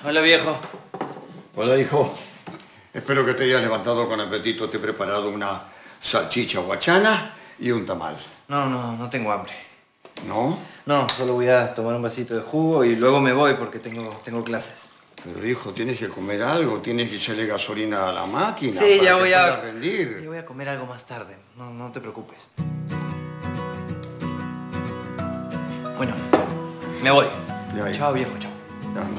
Hola, viejo. Hola, hijo. Espero que te hayas levantado con apetito. Te he preparado una salchicha guachana y un tamal. No tengo hambre. ¿No? No, solo voy a tomar un vasito de jugo y luego me voy porque tengo clases. Pero, hijo, tienes que comer algo. Tienes que echarle gasolina a la máquina Sí, para ya que voy pueda rendir. Ya voy a comer algo más tarde. No te preocupes. Bueno, me voy. Ya, Chao, viejo, chao. Ya, no.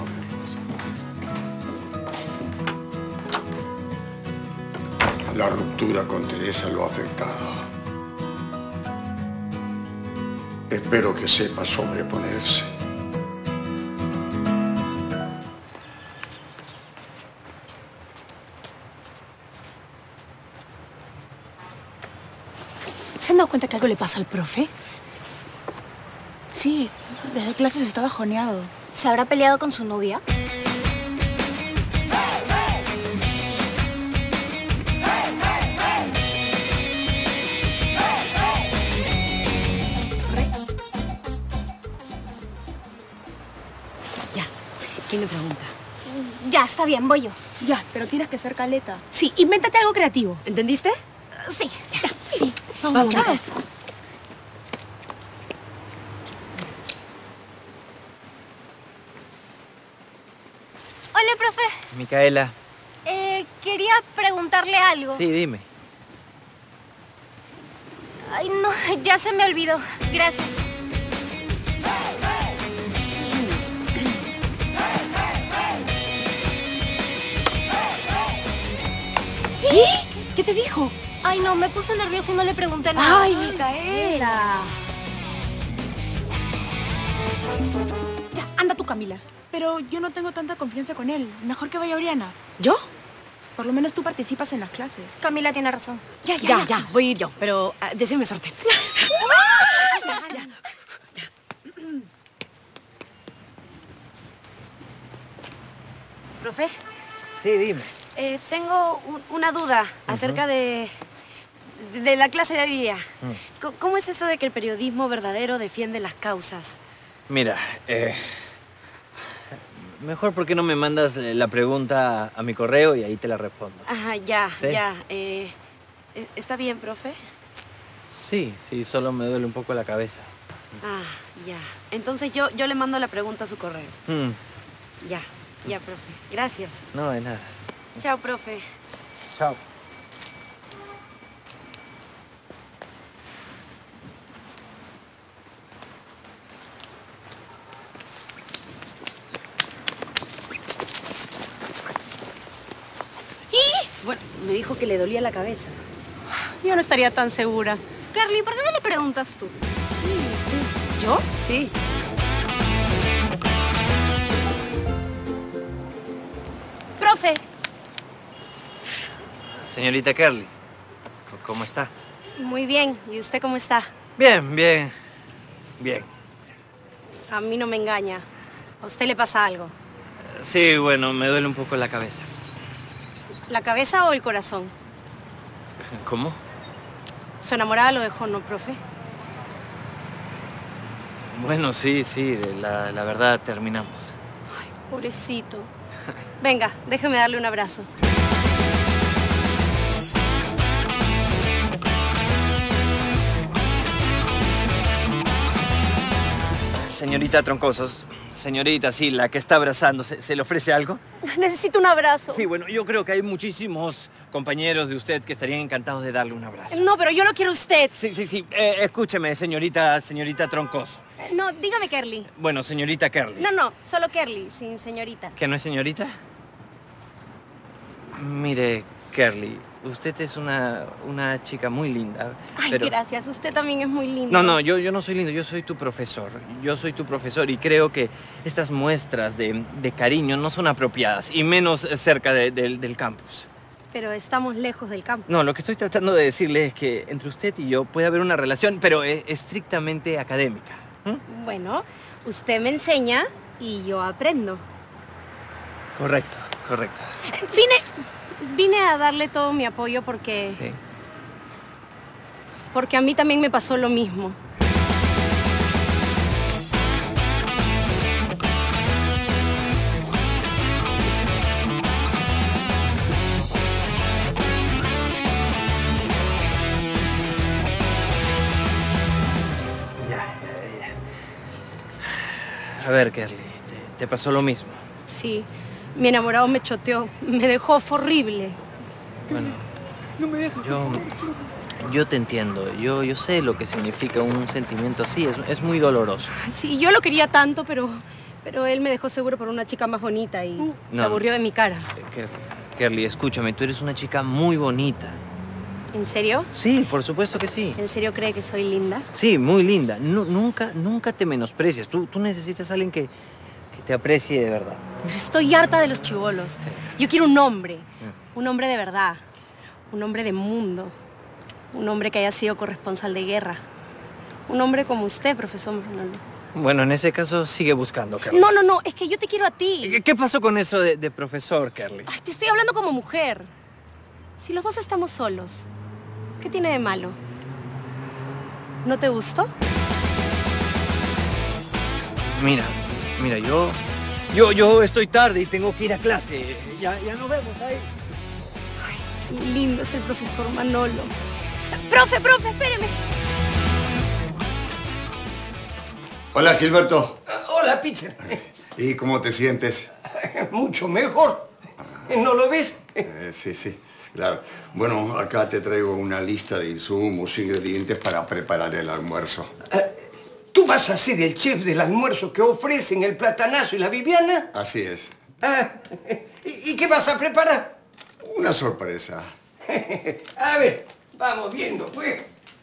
La ruptura con Teresa lo ha afectado. Espero que sepa sobreponerse. ¿Se han dado cuenta que algo le pasa al profe? Sí, desde clases está bajoneado. ¿Se habrá peleado con su novia? Ya, ¿quién le pregunta? Ya, está bien, voy yo. Ya, pero tienes que ser caleta. Sí, invéntate algo creativo. ¿Entendiste? Sí. Ya, sí. Vamos, chicas. Hola, profe. Micaela. Quería preguntarle algo. Sí, dime. Ay, no, ya se me olvidó. Gracias. ¿Qué te dijo? Ay, no, me puse nerviosa y no le pregunté nada. ¡Ay, Micaela! Ya, anda tú, Camila. Pero yo no tengo tanta confianza con él. Mejor que vaya Oriana. ¿Yo? Por lo menos tú participas en las clases. Camila tiene razón. Ya, voy a ir yo. Pero deséame suerte. Profe, Sí, dime. tengo una duda acerca de la clase de hoy día. ¿Cómo es eso de que el periodismo verdadero defiende las causas? Mira, mejor porque no me mandas la pregunta a mi correo y ahí te la respondo. Ajá, ya, ¿Sí? ya. ¿Está bien, profe? Sí, solo me duele un poco la cabeza. Ah, ya. Entonces yo le mando la pregunta a su correo. Ya, profe. Gracias. No, de nada. Chao, profe. Chao. Bueno, me dijo que le dolía la cabeza. Yo no estaría tan segura. Carly, ¿por qué no le preguntas tú? Sí. ¿Yo? Sí. ¡Profe! Señorita Carly, ¿cómo está? Muy bien. ¿Y usted cómo está? Bien. A mí no me engaña. ¿A usted le pasa algo? Sí, bueno, me duele un poco la cabeza. ¿La cabeza o el corazón? ¿Cómo? Su enamorada lo dejó, ¿no, profe? Bueno, sí, la verdad terminamos. Ay, pobrecito. Venga, déjeme darle un abrazo. Señorita Troncosos, señorita, sí, la que está abrazando, ¿se le ofrece algo? Necesito un abrazo. Sí, bueno, yo creo que hay muchísimos compañeros de usted que estarían encantados de darle un abrazo. No, pero yo lo quiero a usted. Sí, escúcheme, señorita Troncoso. No, dígame Kerly. Bueno, señorita Carly. No, solo Kerly, sin señorita. ¿Que no es señorita? Mire, Carly, usted es una chica muy linda, Ay, pero... gracias. Usted también es muy lindo. No, yo no soy lindo, yo soy tu profesor. Yo soy tu profesor y creo que estas muestras de cariño no son apropiadas, y menos cerca del campus. Pero estamos lejos del campo. No, lo que estoy tratando de decirle es que entre usted y yo puede haber una relación, pero estrictamente académica. Bueno, usted me enseña y yo aprendo. Correcto. Vine a darle todo mi apoyo porque... Sí. Porque a mí también me pasó lo mismo. A ver, Kerly, ¿te pasó lo mismo? Sí, mi enamorado me choteó, me dejó, fue horrible. Bueno, yo te entiendo. Yo sé lo que significa un sentimiento así. Es muy doloroso. Sí, yo lo quería tanto, pero él me dejó seguro por una chica más bonita y se aburrió de mi cara. Kerly, escúchame, tú eres una chica muy bonita. ¿En serio? Sí, por supuesto que sí. ¿En serio cree que soy linda? Sí, muy linda. Nunca te menosprecias. Tú necesitas a alguien que te aprecie de verdad. Estoy harta de los chibolos. Yo quiero un hombre de verdad, un hombre de mundo, un hombre que haya sido corresponsal de guerra, un hombre como usted, profesor Manolo. Bueno, en ese caso sigue buscando, Kerly. No, es que yo te quiero a ti. ¿Qué pasó con eso de profesor, Kerly? Ay, te estoy hablando como mujer. Si los dos estamos solos, ¿qué tiene de malo? ¿No te gustó? Mira, yo estoy tarde y tengo que ir a clase. Ya nos vemos ahí. Ay, qué lindo es el profesor Manolo. Profe, espéreme. Hola, Gilberto. Hola, Peter. ¿Y cómo te sientes? Mucho mejor. ¿No lo ves? Sí, claro. Bueno, acá te traigo una lista de insumos, ingredientes para preparar el almuerzo. ¿Tú vas a ser el chef del almuerzo que ofrecen el Platanazo y la Viviana? Así es. ¿Y qué vas a preparar? Una sorpresa. A ver, vamos viendo, pues.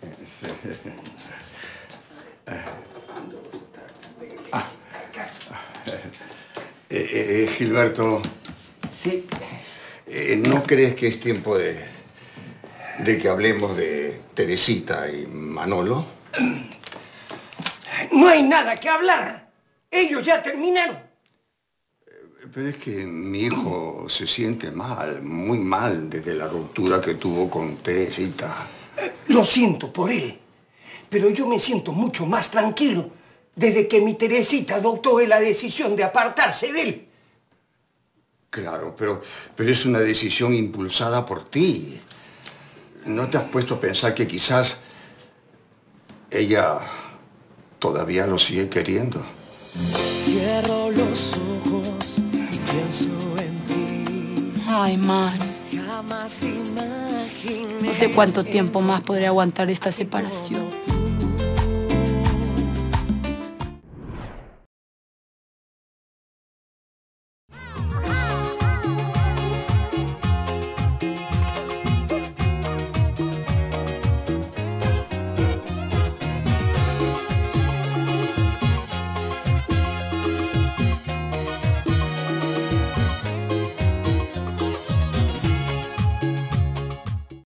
Gilberto. Sí. ¿No crees que es tiempo de que hablemos de Teresita y Manolo? No hay nada que hablar. Ellos ya terminaron. Pero es que mi hijo se siente mal, muy mal, desde la ruptura que tuvo con Teresita. Lo siento por él, pero yo me siento mucho más tranquilo desde que mi Teresita adoptó la decisión de apartarse de él. Claro, pero es una decisión impulsada por ti. ¿No te has puesto a pensar que quizás ella todavía lo sigue queriendo? Cierro los ojos y pienso en ti. Ay, man. Jamás imaginé. No sé cuánto tiempo más podré aguantar esta separación.